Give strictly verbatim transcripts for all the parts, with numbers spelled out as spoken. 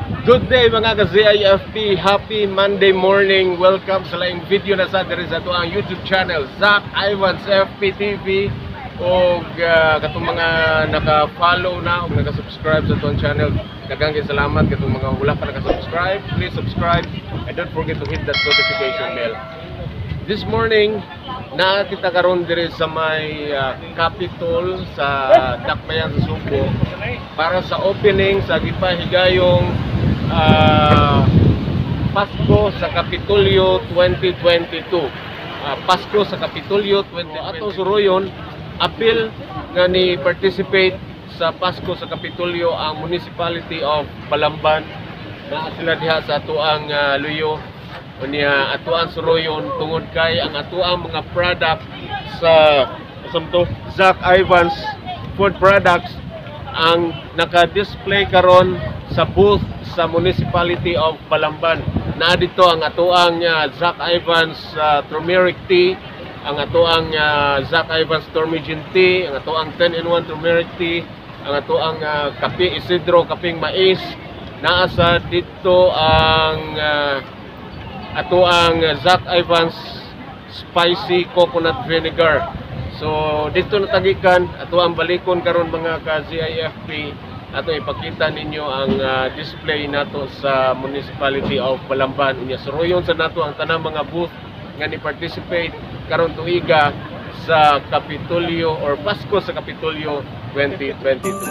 Good day mga ka-Z I F P, happy Monday morning. Welcome sa laing video na sa diri sa ang YouTube channel Zack Ivans F P T V. O uh, katong mga naka-follow na o naka-subscribe sa itong channel, daghang salamat. Katong mga wala pa naka-subscribe, please subscribe and don't forget to hit that notification bell. This morning na kita karon diri sa may uh, Capitol sa Dakbayan sa Subo para sa opening sa gipahigayong Uh, Pasko sa Kapitolyo twenty twenty-two. Uh, Pasko sa Kapitolyo twenty twenty-two. Ato suroyon appeal nga ni participate sa Pasko sa Kapitolyo ang Municipality of Balamban na sila diha sa atuang uh, luyo unya atuang suroyon tungod kay ang atuang mga product sa samto Zack Ivans food products ang naka-display karon sa booth sa Municipality of Balamban. Na dito ang atuang uh, Zack Ivans uh, Turmeric Tea, ang atuang uh, Zack Ivans Tormigin Tea, ang atuang ten in one Turmeric Tea, ang atuang uh, Kape Isidro, Kaping Mais. Naasa dito ang uh, atuang uh, Zack Ivans Spicy Coconut Vinegar. So dito natagikan atuang balikon karon mga ka-Z I F P. Ato ipakita ninyo ang uh, display nato sa Municipality of Balamban. Unya suroyon sa nato ang tanang mga booth nga ni participate karon tuiga sa Kapitolyo or Pasko sa Kapitolyo twenty twenty-two.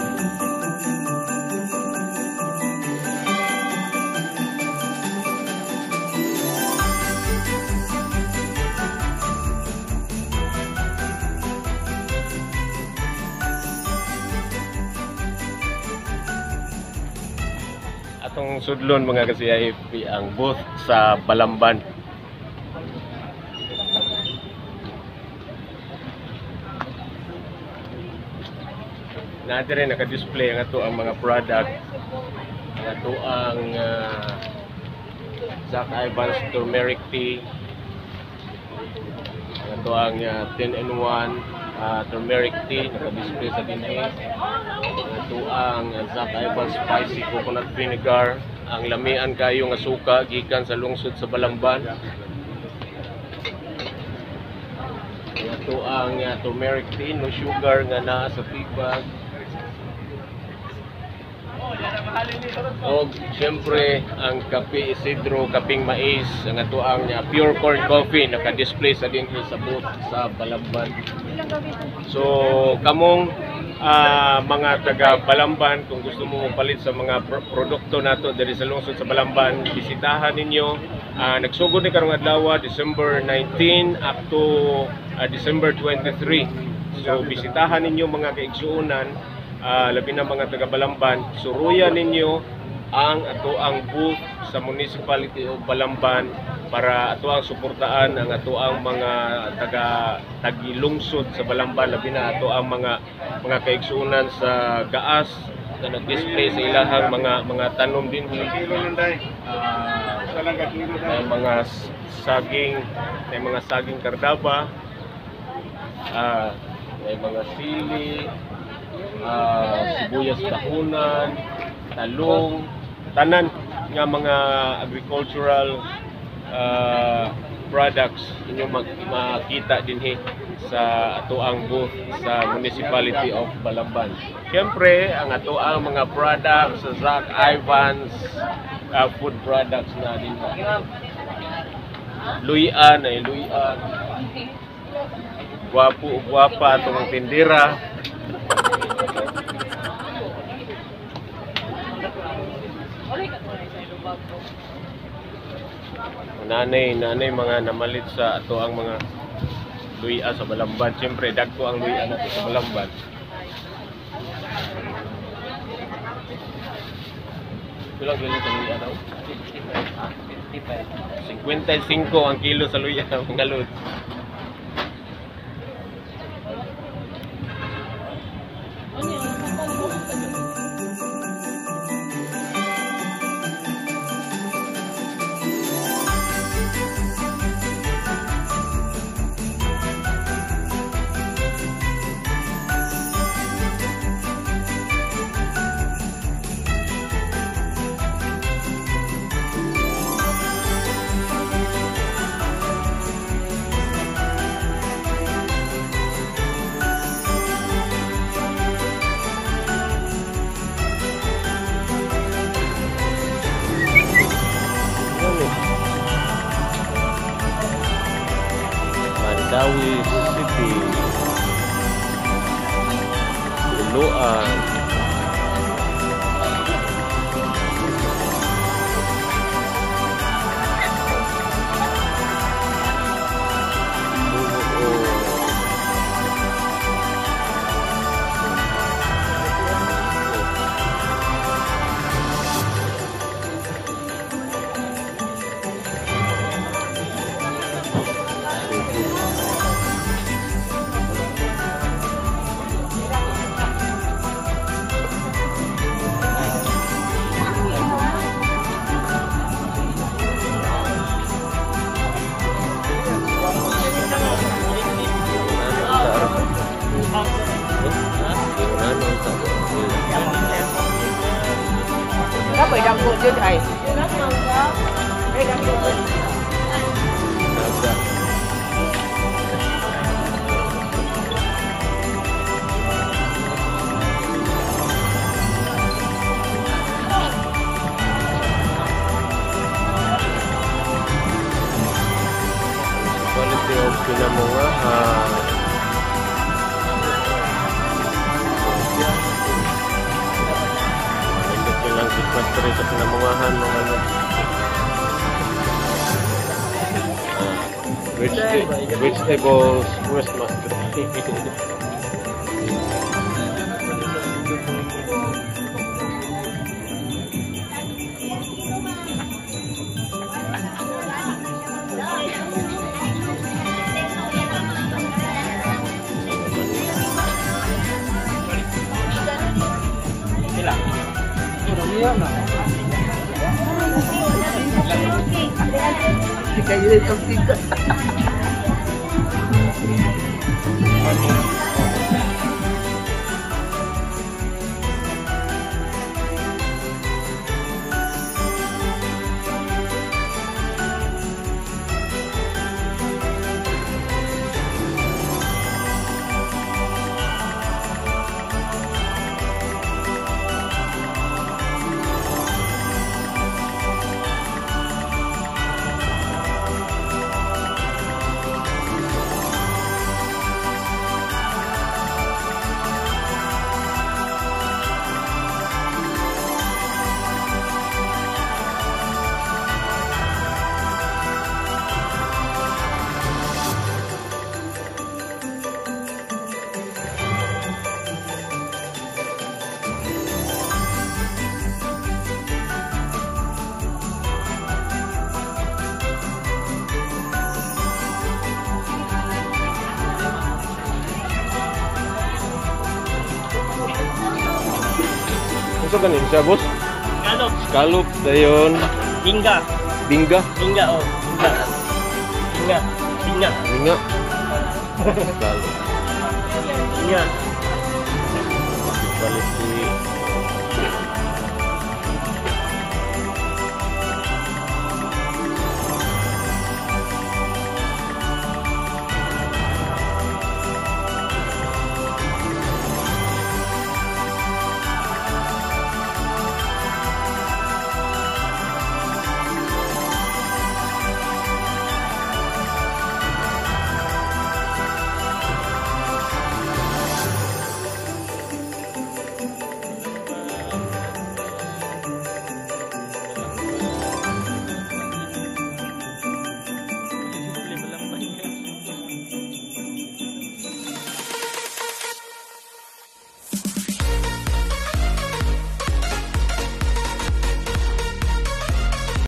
Atong sudlon mga ka-Z I F P ang booth sa Balamban. Natin rin naka-display ang ato ang mga product. Ang ato ang uh, Zack Ivans Turmeric Tea. Ang ato ang uh, ten in one uh, Turmeric Tea naka-display sa dinhi. Ito ang Zack Ivans Spicy Coconut Vinegar, ang lamian kayo nga suka gikan sa lungsod sa Balamban. Ito ang uh, Turmeric Tea, no sugar nga naa sa tibag. O siyempre ang Kape Isidro, Kaping Mais, ang ito ang uh, Pure Corn Coffee naka-display sa dinhi sa booth sa Balamban. So kamong Uh, mga taga Balamban, kung gusto mo palit sa mga pro produkto nato diri sa lungsod sa Balamban, bisitahan ninyo. Uh, nagsugod ni karong adlaw December nineteen up to uh, December twenty-three. So bisitahan ninyo mga kaigsuonan, uh, labi na mga taga Balamban, suruyan ninyo ang ato ang booth sa Municipality of Balamban para ato ang suportaan ang ato ang mga taga tagilungsod sa Balamban, labi na ato ang mga mga kaigsuonan sa gaas na nag-display sa ilahang mga mga tanom din uh, mga saging, may mga saging kardaba, uh, may mga sili, uh, sibuyas dahunan, talong, tanan nga mga agricultural uh, products inyo makita dinhi sa ato ang booth sa Municipality of Balamban. Siyempre ang ato ang mga products sa Zack Ivans uh, food products na din. Luyan ay luyan. Guwapo guwapa atong tindera. Nanay, nanay mga namalit sa ato ang mga luya sa Balamban. Siyempre, dagko ang luya natin sa Balamban. Ilang kilo sa luya daw? fifty-five ang kilo sa luya mga lods. Malawi City, Buluan. Các bảy đăng trên thầy. Đây đăng trên. Quality of pinamungahan. Lang Christmas tree sa pinamungahan ng ano. Uh, vegetables Christmas tree. Kayo rin ang tika. Ano ganin siya, boss? Scallop. Scallop, dayon. Bingga. Bingga? Bingga, oh. Bingga. Bingga. Bingga. Bingga. Scallop. Bingga. Quality.